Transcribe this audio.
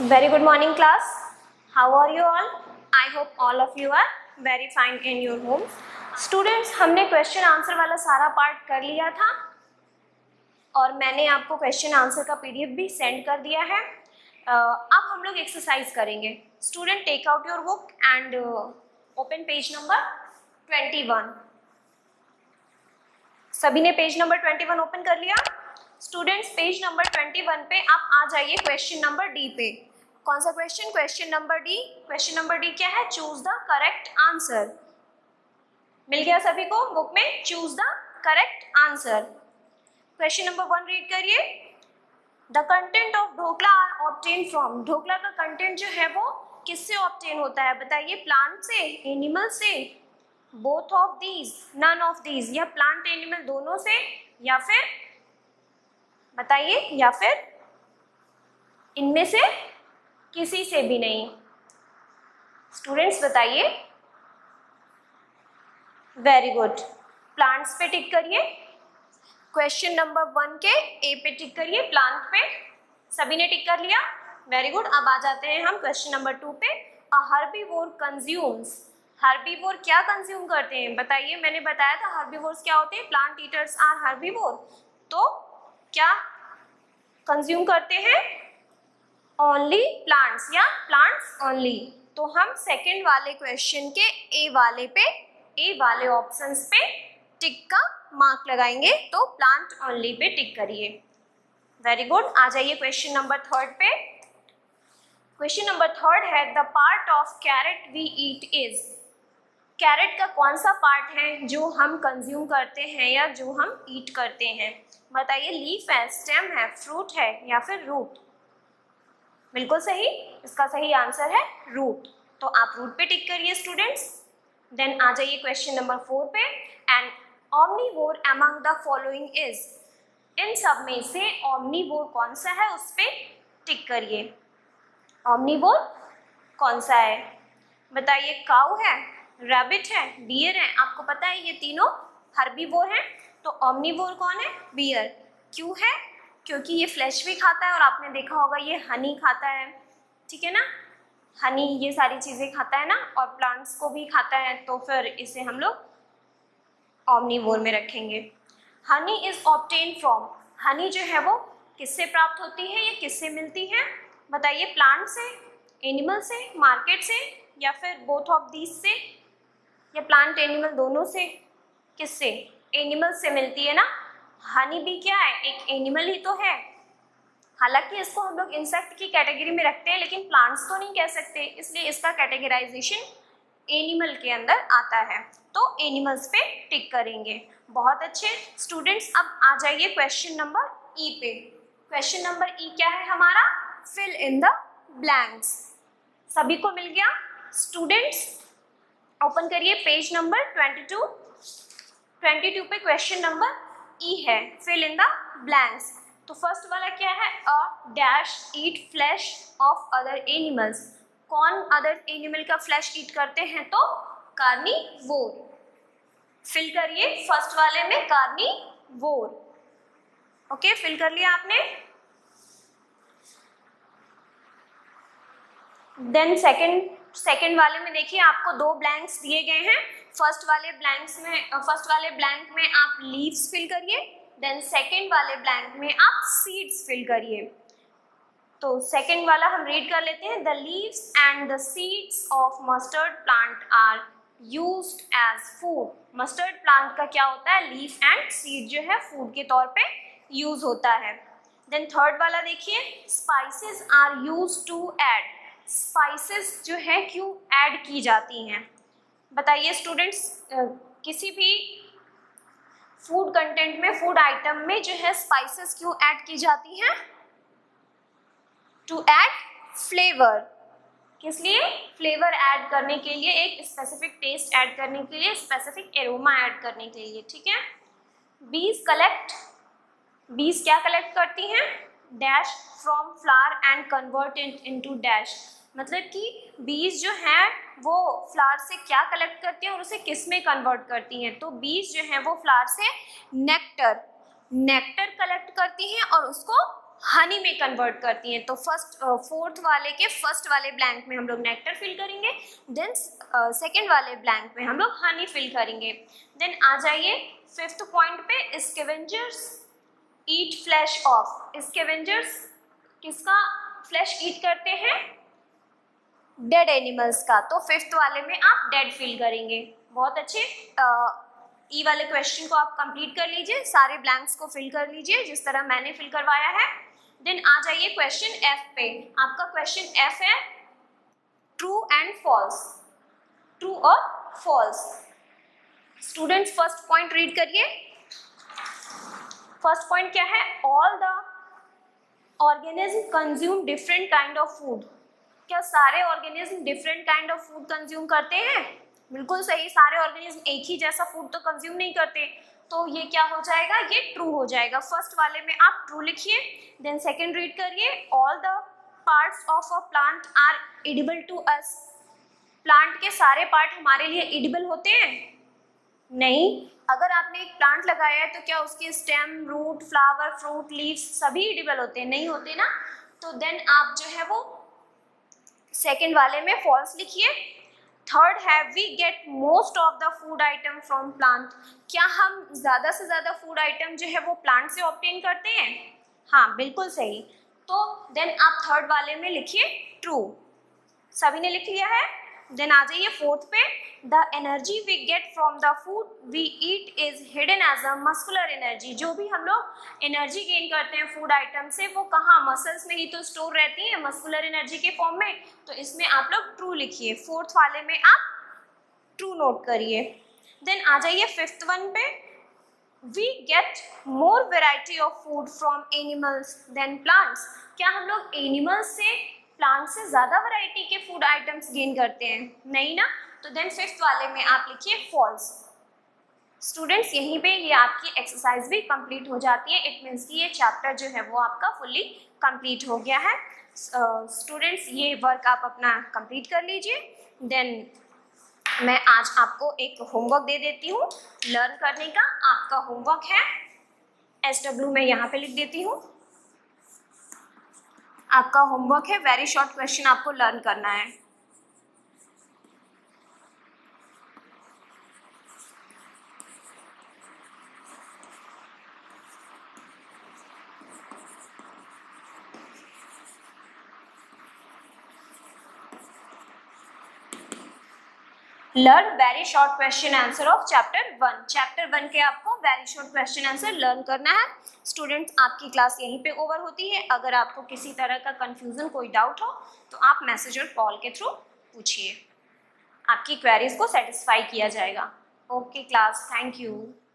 Very good morning class. How are you all? I hope all of you are very fine in your homes. Students, हमने question answer वाला सारा part कर लिया था और मैंने आपको क्वेश्चन आंसर का पीडीएफ भी सेंड कर दिया है। अब हम लोग एक्सरसाइज करेंगे। Student take out your book and open page number 21। सभी ने पेज नंबर 21 ओपन कर लिया? स्टूडेंट्स, पेज नंबर 21 पे आप आ जाइए क्वेश्चन नंबर डी पे। कौन सा question? Question number D. Question number D क्या है? Choose the correct answer. मिल गया सभी को बुक में? Choose the correct answer. Question number 1 read करिए। The content of dhokla are obtain from. Dhokla का कंटेंट जो है वो किससे ऑब्टेन होता है? बताइए। प्लांट से, एनिमल से, both of these, none of these, या प्लांट एनिमल दोनों से, या फिर बताइए, या फिर इनमें से किसी से भी नहीं। स्टूडेंट्स बताइए। Very good. प्लांट्स पे टिक करिए। क्वेश्चन नंबर 1 के ए पे टिक करिए, प्लांट पे। सभी ने टिक कर लिया? Very good. अब आ जाते हैं हम क्वेश्चन नंबर 2 पे। A herbivore consumes. हर्बीवोर क्या कंज्यूम करते हैं? बताइए। मैंने बताया था हर्बीवोर्स क्या होते हैं। Plant eaters are herbivore. तो क्या कंज्यूम करते हैं? ओनली प्लांट्स या प्लांट्स ओनली। तो हम सेकंड वाले क्वेश्चन के ए वाले ऑप्शंस पे टिक का मार्क लगाएंगे। तो प्लांट ओनली पे टिक करिए। Very good. आ जाइए क्वेश्चन नंबर 3 पे। क्वेश्चन नंबर 3 है the part of carrot we eat is. Carrot का कौन सा पार्ट है जो हम कंज्यूम करते हैं या जो हम ईट करते हैं? बताइए। लीफ है, स्टेम है, फ्रूट है, या फिर रूट? बिल्कुल सही। इसका सही आंसर है रूट। तो आप रूट पे टिक करिए स्टूडेंट्स। देन आ जाइए क्वेश्चन नंबर 4 पे। And omnivore among the following is. इन सब में से ऑमनीवोर कौन सा है उस पे टिक करिए। ऑमनीवोर कौन सा है? बताइए। काऊ है, रैबिट है, डियर है। आपको पता है ये तीनों हर्बीवोर हैं। तो ऑमनीवोर कौन है? बियर। क्यों है? क्योंकि ये फ्लैश भी खाता है और आपने देखा होगा ये हनी खाता है, ठीक है ना। हनी ये सारी चीजें खाता है ना, और प्लांट्स को भी खाता है। तो फिर इसे हम लोग ऑमनीवोर में रखेंगे। Honey is obtain from. हनी जो है वो किससे प्राप्त होती है या किससे मिलती है? बताइए। प्लांट से, एनिमल से, मार्केट से, या फिर बोथ ऑफ दीज से, या प्लांट एनिमल दोनों से? किससे? एनिमल से मिलती है ना। हनी भी क्या है? एक एनिमल ही तो है। हालांकि इसको हम लोग इंसेक्ट की कैटेगरी में रखते हैं, लेकिन प्लांट्स तो नहीं कह सकते, इसलिए इसका कैटेगराइजेशन एनिमल के अंदर आता है। तो एनिमल्स पे टिक करेंगे। बहुत अच्छे स्टूडेंट्स। अब आ जाइए क्वेश्चन नंबर ई पे। क्वेश्चन नंबर ई क्या है हमारा? Fill in the blanks. सभी को मिल गया? स्टूडेंट्स ओपन करिए पेज नंबर 22 पे क्वेश्चन नंबर ई है, फिल इन द ब्लैंक्स। तो फर्स्ट वाला क्या है? A dash eat flesh of other animals. कौन अदर एनिमल का फ्लैश ईट करते हैं? तो कार्निवोर। फिल करिए फर्स्ट वाले में कार्निवोर। ओके, फिल कर लिया आपने? देन सेकंड वाले में देखिए आपको 2 ब्लैंक्स दिए गए हैं। फर्स्ट वाले ब्लैंक में आप लीव्स फिल करिए। देन सेकंड वाले ब्लैंक में आप सीड्स फिल करिए। तो सेकंड वाला हम रीड कर लेते हैं। The leaves and the seeds of mustard plant are used as food. Mustard plant का क्या होता है? लीफ एंड सीड जो है फूड के तौर पे यूज होता है। देन थर्ड वाला देखिए। Spices are used to add. Spices जो है क्यों ऐड की जाती हैं? बताइए स्टूडेंट्स। किसी भी फूड कंटेंट में, फूड आइटम में जो है स्पाइसेस क्यों ऐड की जाती हैं? To add flavour. किस लिए? फ्लेवर ऐड करने के लिए, एक स्पेसिफिक टेस्ट ऐड करने के लिए, स्पेसिफिक एरोमा ऐड करने के लिए, ठीक है। बीज क्या कलेक्ट करती हैं? Dash from flower and convert it into dash. मतलब कि बीज जो हैं वो फ्लावर से क्या कलेक्ट करती हैं और उसे किस में कन्वर्ट करती हैं? तो बीज जो हैं वो फ्लावर से नेक्टर कलेक्ट करती हैं और उसको हनी में कन्वर्ट करती हैं। तो फोर्थ वाले के फर्स्ट वाले ब्लैंक में हम लोग नेक्टर फिल करेंगे, देन सेकेंड वाले ब्लैंक में हम लोग हनी फिल करेंगे। देन आ जाइए फिफ्थ पॉइंट पे, scavengers eat flesh of. Scavengers किसका फ्लैश ईट करते हैं? डेड एनिमल्स का। तो फिफ्थ वाले में आप डेड फिल करेंगे। बहुत अच्छे। ई वाले क्वेश्चन को आप कंप्लीट कर लीजिए, सारे ब्लैंक्स को फिल कर लीजिए जिस तरह मैंने फिल करवाया है। देन आ जाइए क्वेश्चन एफ पे। आपका क्वेश्चन एफ है ट्रू एंड फॉल्स, ट्रू और false. Students first point read करिए। फर्स्ट पॉइंट क्या है? All the organism consume different kind of food. क्या सारे organism different kind of food consume करते हैं? बिल्कुल सही, सारे ऑर्गेनिज्म एक ही जैसा फूड तो कंज्यूम नहीं करते। तो ये क्या हो जाएगा? ये ट्रू हो जाएगा। फर्स्ट वाले में आप ट्रू लिखिए। देन सेकंड रीड करिए, all the parts of a plant are edible to us. Plant के सारे पार्ट हमारे लिए एडिबल होते हैं? नहीं। अगर आपने एक प्लांट लगाया है तो क्या उसके stem, root, flower, fruit, leaves सभी एडिबल होते हैं? नहीं होते ना। तो देन आप जो है वो सेकेंड वाले में फॉल्स लिखिए। थर्ड है we get most of the food item from plant. क्या हम ज़्यादा से ज़्यादा फूड आइटम जो है वो प्लांट से ऑब्टेन करते हैं? हाँ, बिल्कुल सही। तो देन आप थर्ड वाले में लिखिए ट्रू। सभी ने लिख लिया है? देन आ जाइए फोर्थ पे, the energy we get from the food we eat is hidden as a muscular energy. जो भी हम लोग एनर्जी गेन करते हैं फूड आइटम से, वो कहाँ? मसल्स में ही तो स्टोर रहती है, मस्कुलर एनर्जी के फॉर्म में। तो इसमें आप लोग ट्रू लिखिए। फोर्थ वाले में आप ट्रू नोट करिए। देन आ जाइए फिफ्थ वन पे, we get more variety of food from animals than plants. क्या हम लोग एनिमल्स से, प्लांट से ज़्यादा वैरायटी के फूड आइटम्स गेन करते हैं? नहीं ना। तो देन फिफ्थ वाले में आप लिखिए फॉल्स। स्टूडेंट्स यहीं पे ये आपकी एक्सरसाइज भी कंप्लीट हो जाती है। इट मीन्स कि ये चैप्टर जो है वो आपका फुल्ली कंप्लीट हो गया है। स्टूडेंट्स ये वर्क आप अपना कंप्लीट कर लीजिए। देन मैं आज आपको एक होमवर्क दे देती हूँ लर्न करने का। आपका होमवर्क है SW में यहाँ पे लिख देती हूँ। आपका होमवर्क है वेरी शॉर्ट क्वेश्चन आपको लर्न करना है। Learn very short question answer of chapter 1। Chapter 1 के आपको very short question answer learn करना है। स्टूडेंट्स आपकी क्लास यहीं पे ओवर होती है। अगर आपको किसी तरह का कंफ्यूजन, कोई डाउट हो तो आप मैसेज और कॉल के थ्रू पूछिए। आपकी क्वेरीज को सेटिस्फाई किया जाएगा। Okay class, thank you.